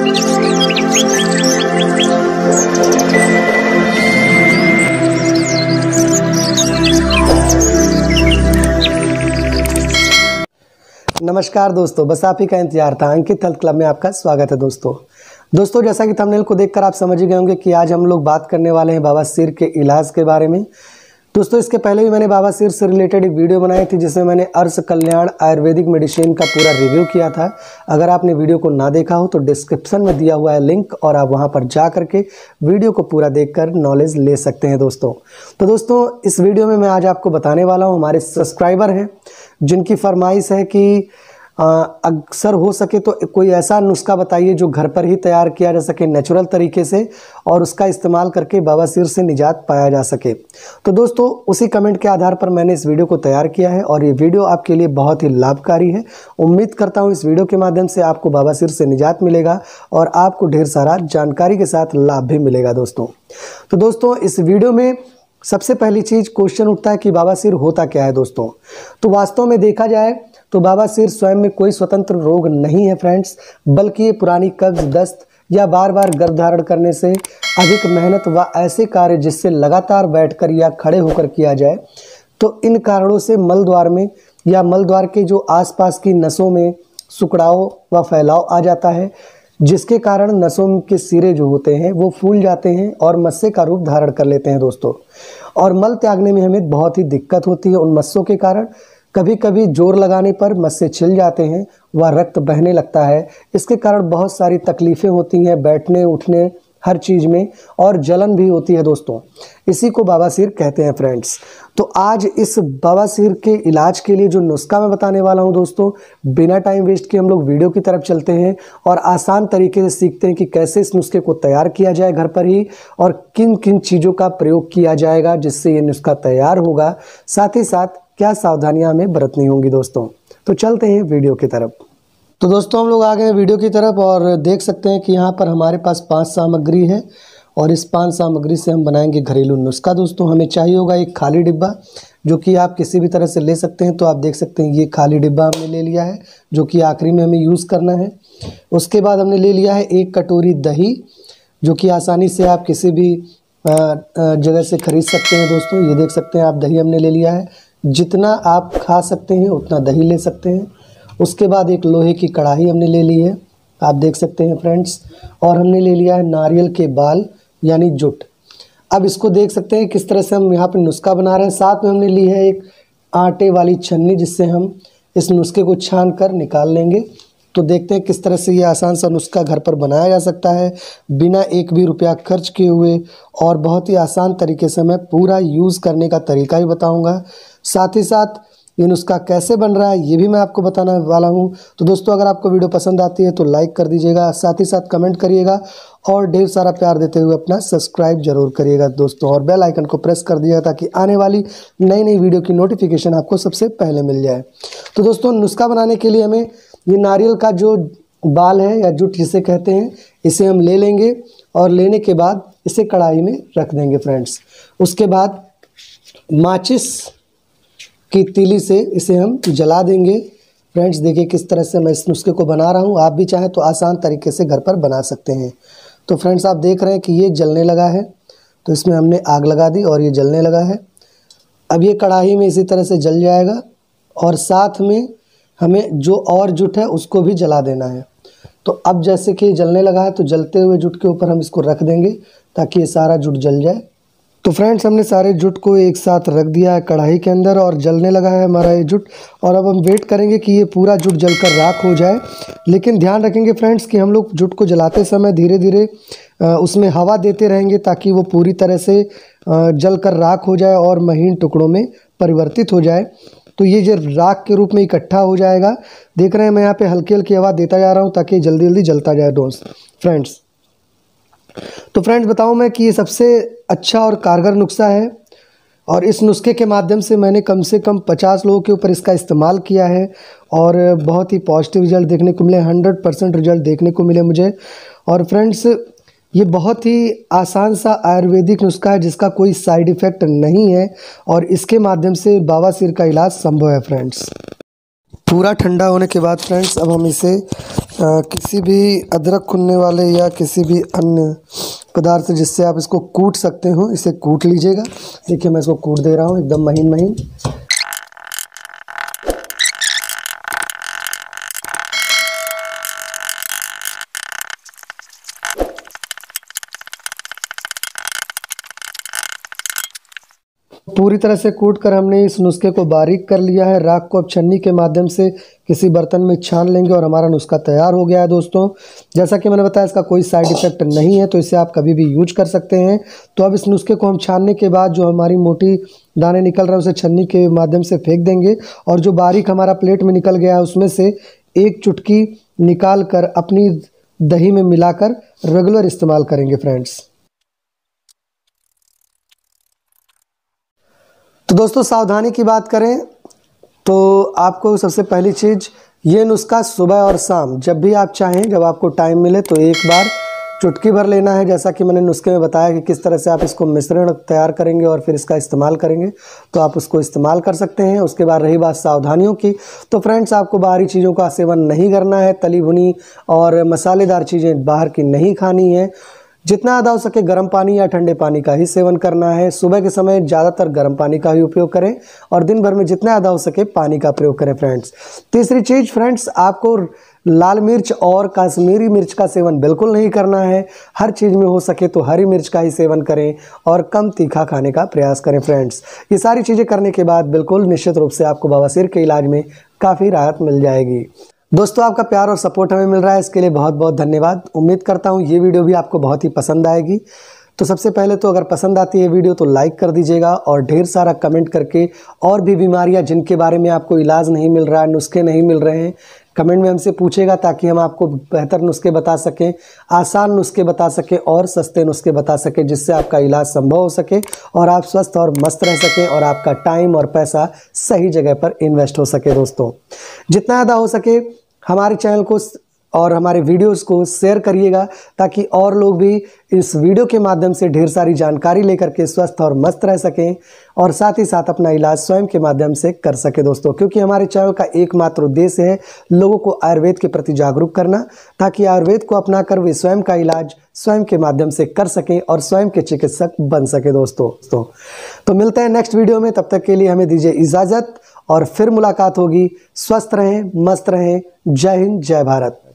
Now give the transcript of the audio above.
नमस्कार दोस्तों, बस आप ही का इंतजार था। अंकित हेल्थ क्लब में आपका स्वागत है दोस्तों जैसा कि थंबनेल को देखकर आप समझ ही गए होंगे कि आज हम लोग बात करने वाले हैं बवासीर के इलाज के बारे में। दोस्तों इसके पहले भी मैंने बवासीर से रिलेटेड एक वीडियो बनाई थी जिसमें मैंने अर्श कल्याण आयुर्वेदिक मेडिसिन का पूरा रिव्यू किया था। अगर आपने वीडियो को ना देखा हो तो डिस्क्रिप्शन में दिया हुआ है लिंक, और आप वहां पर जा करके वीडियो को पूरा देखकर नॉलेज ले सकते हैं दोस्तों। तो दोस्तों इस वीडियो में मैं आज आपको बताने वाला हूं, हमारे सब्सक्राइबर हैं जिनकी फरमाइश है कि अक्सर हो सके तो कोई ऐसा नुस्खा बताइए जो घर पर ही तैयार किया जा सके नेचुरल तरीके से, और उसका इस्तेमाल करके बवासीर से निजात पाया जा सके। तो दोस्तों उसी कमेंट के आधार पर मैंने इस वीडियो को तैयार किया है और ये वीडियो आपके लिए बहुत ही लाभकारी है। उम्मीद करता हूँ इस वीडियो के माध्यम से आपको बवासीर से निजात मिलेगा और आपको ढेर सारा जानकारी के साथ लाभ भी मिलेगा दोस्तों। तो दोस्तों इस वीडियो में सबसे पहली चीज़ क्वेश्चन उठता है कि बवासीर होता क्या है दोस्तों। तो वास्तव में देखा जाए तो बवासीर स्वयं में कोई स्वतंत्र रोग नहीं है फ्रेंड्स, बल्कि ये पुरानी कब्ज, दस्त या बार बार गर्भ धारण करने से अधिक मेहनत व ऐसे कार्य जिससे लगातार बैठकर या खड़े होकर किया जाए, तो इन कारणों से मल द्वार में या मल द्वार के जो आसपास की नसों में सुकड़ाव व फैलाव आ जाता है, जिसके कारण नसों के सिरे जो होते हैं वो फूल जाते हैं और मस्से का रूप धारण कर लेते हैं दोस्तों। और मल त्यागने में हमें बहुत ही दिक्कत होती है उन मस्सों के कारण। कभी कभी जोर लगाने पर मस्से छिल जाते हैं व रक्त बहने लगता है। इसके कारण बहुत सारी तकलीफ़ें होती हैं बैठने उठने हर चीज़ में, और जलन भी होती है दोस्तों। इसी को बवासीर कहते हैं फ्रेंड्स। तो आज इस बवासीर के इलाज के लिए जो नुस्खा मैं बताने वाला हूं दोस्तों, बिना टाइम वेस्ट किए हम लोग वीडियो की तरफ चलते हैं और आसान तरीके से सीखते हैं कि कैसे इस नुस्खे को तैयार किया जाए घर पर ही, और किन किन चीज़ों का प्रयोग किया जाएगा जिससे ये नुस्खा तैयार होगा, साथ ही साथ क्या सावधानियां हमें बरतनी होंगी दोस्तों। तो चलते हैं वीडियो की तरफ। तो दोस्तों हम लोग आ गए वीडियो की तरफ और देख सकते हैं कि यहाँ पर हमारे पास 5 सामग्री है, और इस 5 सामग्री से हम बनाएंगे घरेलू नुस्खा दोस्तों। हमें चाहिए होगा एक खाली डिब्बा, जो कि आप किसी भी तरह से ले सकते हैं। तो आप देख सकते हैं ये खाली डिब्बा हमने ले लिया है, जो कि आखिरी में हमें यूज़ करना है। उसके बाद हमने ले लिया है 1 कटोरी दही, जो कि आसानी से आप किसी भी जगह से खरीद सकते हैं दोस्तों। ये देख सकते हैं आप, दही हमने ले लिया है। जितना आप खा सकते हैं उतना दही ले सकते हैं। उसके बाद एक लोहे की कढ़ाई हमने ले ली है, आप देख सकते हैं फ्रेंड्स, और हमने ले लिया है नारियल के बाल यानी जुट। अब इसको देख सकते हैं किस तरह से हम यहाँ पे नुस्खा बना रहे हैं। साथ में हमने ली है एक आटे वाली छन्नी, जिससे हम इस नुस्खे को छान कर निकाल लेंगे। तो देखते हैं किस तरह से ये आसान सा नुस्खा घर पर बनाया जा सकता है बिना एक भी रुपया खर्च किए हुए, और बहुत ही आसान तरीके से मैं पूरा यूज़ करने का तरीका भी बताऊँगा। साथ ही साथ ये नुस्खा कैसे बन रहा है ये भी मैं आपको बताने वाला हूं। तो दोस्तों अगर आपको वीडियो पसंद आती है तो लाइक कर दीजिएगा, साथ ही साथ कमेंट करिएगा, और ढेर सारा प्यार देते हुए अपना सब्सक्राइब जरूर करिएगा दोस्तों, और बेल आइकन को प्रेस कर दिएगा ताकि आने वाली नई नई वीडियो की नोटिफिकेशन आपको सबसे पहले मिल जाए। तो दोस्तों नुस्खा बनाने के लिए हमें ये नारियल का जो बाल है या जुट जिसे कहते हैं, इसे हम ले लेंगे, और लेने के बाद इसे कढ़ाई में रख देंगे फ्रेंड्स। उसके बाद माचिस की तीली से इसे हम जला देंगे फ्रेंड्स। देखिए किस तरह से मैं इस नुस्खे को बना रहा हूँ। आप भी चाहें तो आसान तरीके से घर पर बना सकते हैं। तो फ्रेंड्स आप देख रहे हैं कि ये जलने लगा है, तो इसमें हमने आग लगा दी और ये जलने लगा है। अब ये कढ़ाई में इसी तरह से जल जाएगा, और साथ में हमें जो और जुट है उसको भी जला देना है। तो अब जैसे कि जलने लगा है, तो जलते हुए जुट के ऊपर हम इसको रख देंगे ताकि ये सारा जुट जल जाए। तो फ्रेंड्स हमने सारे जुट को एक साथ रख दिया है कढ़ाई के अंदर, और जलने लगा है हमारा ये जुट। और अब हम वेट करेंगे कि ये पूरा जुट जलकर राख हो जाए। लेकिन ध्यान रखेंगे फ्रेंड्स कि हम लोग जुट को जलाते समय धीरे धीरे उसमें हवा देते रहेंगे ताकि वो पूरी तरह से जलकर राख हो जाए और महीन टुकड़ों में परिवर्तित हो जाए। तो ये जो राख के रूप में इकट्ठा हो जाएगा। देख रहे हैं मैं यहाँ पे हल्की हल्की हवा देता जा रहा हूँ ताकि जल्दी जल्दी जलता जाए दोस्त फ्रेंड्स। तो फ्रेंड्स बताऊं मैं कि ये सबसे अच्छा और कारगर नुस्खा है, और इस नुस्खे के माध्यम से मैंने कम से कम 50 लोगों के ऊपर इसका इस्तेमाल किया है, और बहुत ही पॉजिटिव रिजल्ट देखने को मिले, 100% रिजल्ट देखने को मिले मुझे। और फ्रेंड्स ये बहुत ही आसान सा आयुर्वेदिक नुस्खा है जिसका कोई साइड इफ़ेक्ट नहीं है, और इसके माध्यम से बवासीर का इलाज संभव है फ्रेंड्स। पूरा ठंडा होने के बाद फ्रेंड्स अब हम इसे किसी भी अदरक खुलने वाले या किसी भी अन्य पदार्थ जिससे आप इसको कूट सकते हो, इसे कूट लीजिएगा। देखिए मैं इसको कूट दे रहा हूँ एकदम महीन महीन। पूरी तरह से कूट कर हमने इस नुस्खे को बारीक कर लिया है। राख को अब छन्नी के माध्यम से किसी बर्तन में छान लेंगे और हमारा नुस्खा तैयार हो गया है दोस्तों। जैसा कि मैंने बताया इसका कोई साइड इफेक्ट नहीं है, तो इसे आप कभी भी यूज कर सकते हैं। तो अब इस नुस्खे को हम छानने के बाद जो हमारी मोटी दाने निकल रहे हैं उसे छन्नी के माध्यम से फेंक देंगे और जो बारीक हमारा प्लेट में निकल गया है उसमें से एक चुटकी निकाल कर अपनी दही में मिलाकर रेगुलर इस्तेमाल करेंगे फ्रेंड्स। तो दोस्तों सावधानी की बात करें तो आपको सबसे पहली चीज़ ये नुस्खा सुबह और शाम जब भी आप चाहें, जब आपको टाइम मिले तो एक बार चुटकी भर लेना है। जैसा कि मैंने नुस्खे में बताया कि किस तरह से आप इसको मिश्रण तैयार करेंगे और फिर इसका इस्तेमाल करेंगे, तो आप उसको इस्तेमाल कर सकते हैं। उसके बाद रही बात सावधानियों की, तो फ्रेंड्स आपको बाहरी चीज़ों का सेवन नहीं करना है। तली भुनी और मसालेदार चीज़ें बाहर की नहीं खानी है। जितना ज़्यादा हो सके गर्म पानी या ठंडे पानी का ही सेवन करना है। सुबह के समय ज़्यादातर गर्म पानी का ही उपयोग करें और दिन भर में जितना ज़्यादा हो सके पानी का प्रयोग करें फ्रेंड्स। तीसरी चीज़ फ्रेंड्स, आपको लाल मिर्च और कश्मीरी मिर्च का सेवन बिल्कुल नहीं करना है। हर चीज़ में हो सके तो हरी मिर्च का ही सेवन करें और कम तीखा खाने का प्रयास करें फ्रेंड्स। ये सारी चीज़ें करने के बाद बिल्कुल निश्चित रूप से आपको बवासीर के इलाज में काफ़ी राहत मिल जाएगी। दोस्तों आपका प्यार और सपोर्ट हमें मिल रहा है, इसके लिए बहुत बहुत धन्यवाद। उम्मीद करता हूँ ये वीडियो भी आपको बहुत ही पसंद आएगी। तो सबसे पहले तो अगर पसंद आती है वीडियो तो लाइक कर दीजिएगा और ढेर सारा कमेंट करके और भी बीमारियां जिनके बारे में आपको इलाज नहीं मिल रहा है, नुस्खे नहीं मिल रहे हैं, कमेंट में हमसे पूछेगा ताकि हम आपको बेहतर नुस्खे बता सकें, आसान नुस्खे बता सकें और सस्ते नुस्खे बता सकें, जिससे आपका इलाज संभव हो सके और आप स्वस्थ और मस्त रह सकें और आपका टाइम और पैसा सही जगह पर इन्वेस्ट हो सके। दोस्तों जितना ज़्यादा हो सके हमारे चैनल को और हमारे वीडियोस को शेयर करिएगा ताकि और लोग भी इस वीडियो के माध्यम से ढेर सारी जानकारी लेकर के स्वस्थ और मस्त रह सकें और साथ ही साथ अपना इलाज स्वयं के माध्यम से कर सके दोस्तों। क्योंकि हमारे चैनल का एकमात्र उद्देश्य है लोगों को आयुर्वेद के प्रति जागरूक करना, ताकि आयुर्वेद को अपनाकर वे स्वयं का इलाज स्वयं के माध्यम से कर सकें और स्वयं के चिकित्सक बन सके दोस्तों। तो मिलते हैं नेक्स्ट वीडियो में, तब तक के लिए हमें दीजिए इजाज़त और फिर मुलाकात होगी। स्वस्थ रहें, मस्त रहें। जय हिंद, जय भारत।